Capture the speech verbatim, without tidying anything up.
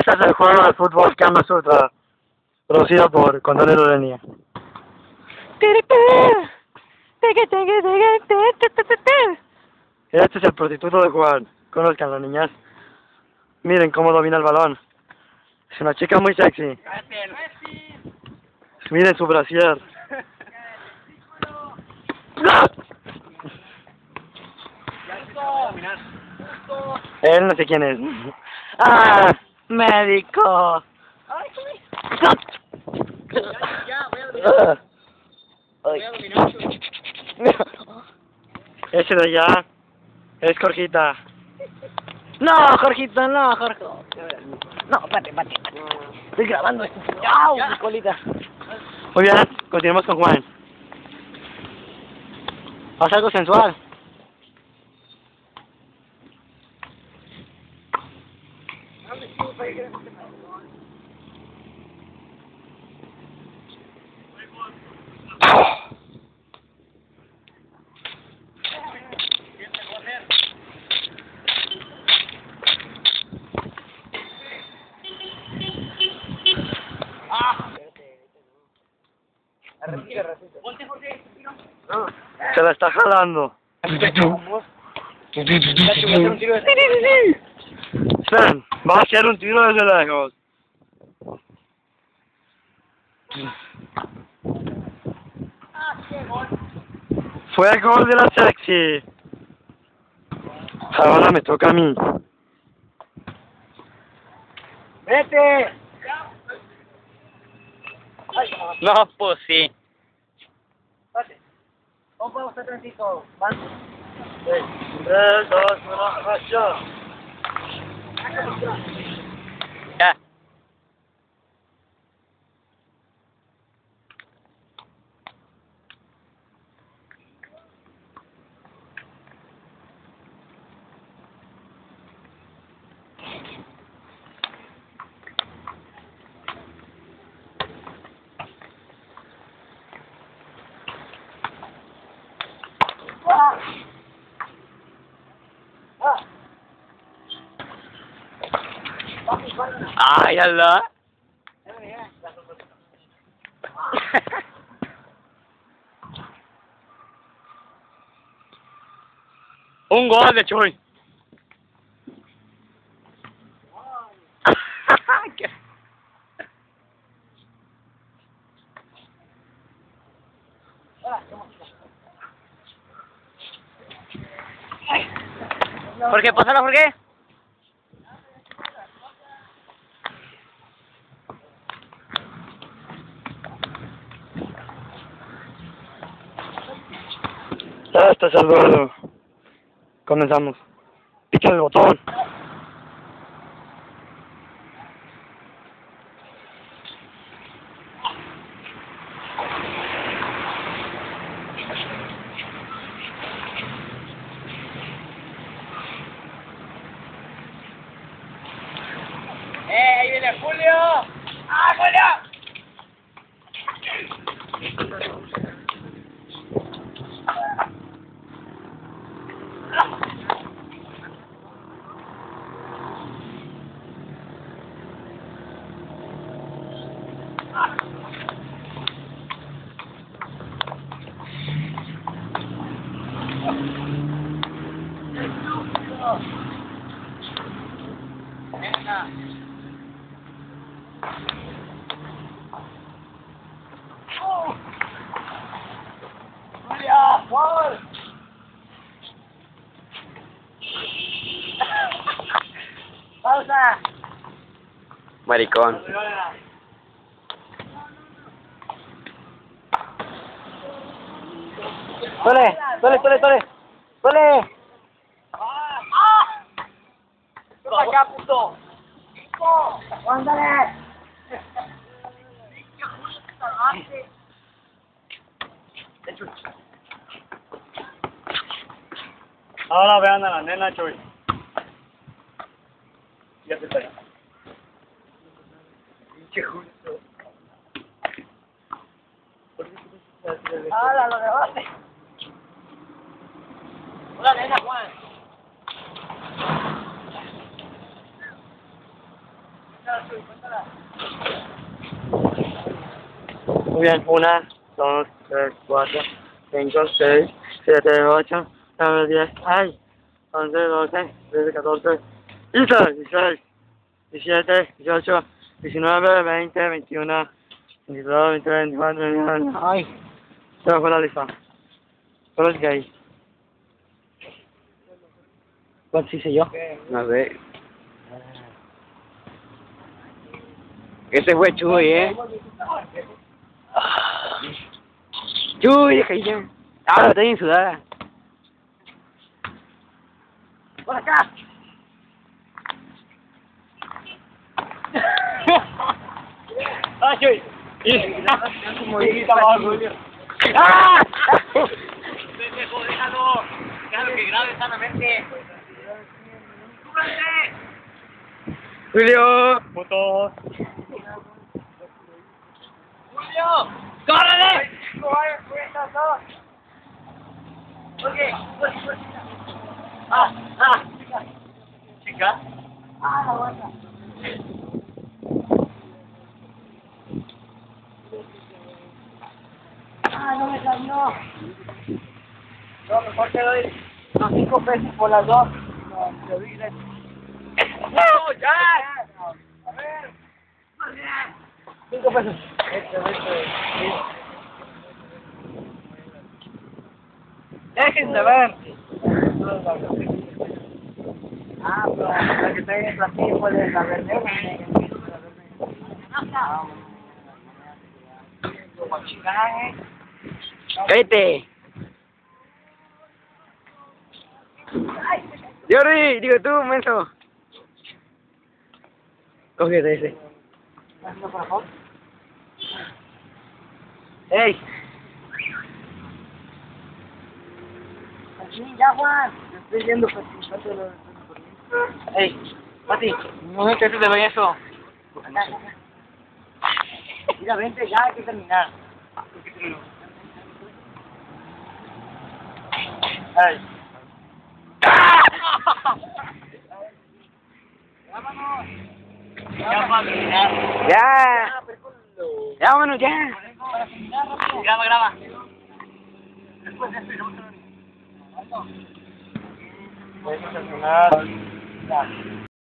Este es el juego de fútbol Kama Sutra, producido por Condones Lorenia. Este es el prostituto de jugar. Conozcan las niñas. Miren cómo domina el balón. Es una chica muy sexy. Miren su brasier. Él no sé quién es. ¡Ah! ¡Médico! Ya, voy a dominar. Voy a dominar. Ese de allá es Jorgita. No, Jorgita, no, Jorge. No, pate, pate. Estoy grabando esto. ¡Au! Mi colita. Muy bien, continuemos con Juan. Haz algo sensual. Se la está jalando. Esperen, va a hacer un tiro desde lejos. Fue el gol de la sexy. Ahora me toca a mí. ¡Vete! No, pues sí. Pate. ¿Cómo podemos estar tránsito? tres, dos, uno, acción. Ya. Ay, Allah. Un gol de Chuy. ¿Por qué? Pásala, ¿por qué? Ya está salvado. Comenzamos. Pica el botón. ¡Eh, ahí viene Julio! ¡Ah, Julio! Venga. ¡Julia! ¡Gol! ¡Pausa! Maricón. ¡Tole! ¡Tole, tole, tole! ¡Tole! ¡Ah! ¡Ven acá, puto! ¡Ándale! Ahora vean a la nena Chuy. Ya se está ahí. Pinche justo. ¡Hala, lo dejaste! ¡Hola, nena, Juan! Muy bien, una, dos, tres, cuatro, cinco, seis, siete, ocho, nueve, diez, ay, once, doce, trece, catorce, quince, dieciséis, diecisiete, dieciocho, diecinueve, veinte, veintiuno, veintidós, veintitrés, veinticuatro, veinticinco, ay, se me fue la lista. Solo es gay. ¿Cuánto hice yo? No sé. Ese fue Chuy, ¿eh? Chuy, deja ya. Ah, estoy en sudada. ¡Por acá! ¡Ah, Chuy! ¡Ah! Pendejo, déjalo. Déjalo que grabe sanamente. Julio. Puto. Julio. ¡Córrele! Ah, ah. Chica. Ah, la vuelta. Ah, no me salió. No, mejor te doy los cinco pesos por las dos. No, te doy la... ¡No, ya! A ver. Cinco pesos. Este, este. Déjense ver. Ah, pero para que te den platillo puede la verdad. ¡Cállate! Jordi, digo tú, menso. Cógete ese. ¡Ey! Así, ya, Juan. Te estoy viendo, Pati. ¡Ey! Pati, no me quedes de ver eso. Mira, vente, ya hay que terminar. ¡Ey! ¡Vámonos! Ya, para terminar. Ya. Ya, vámonos, ya. Graba, graba. Vamos a terminar.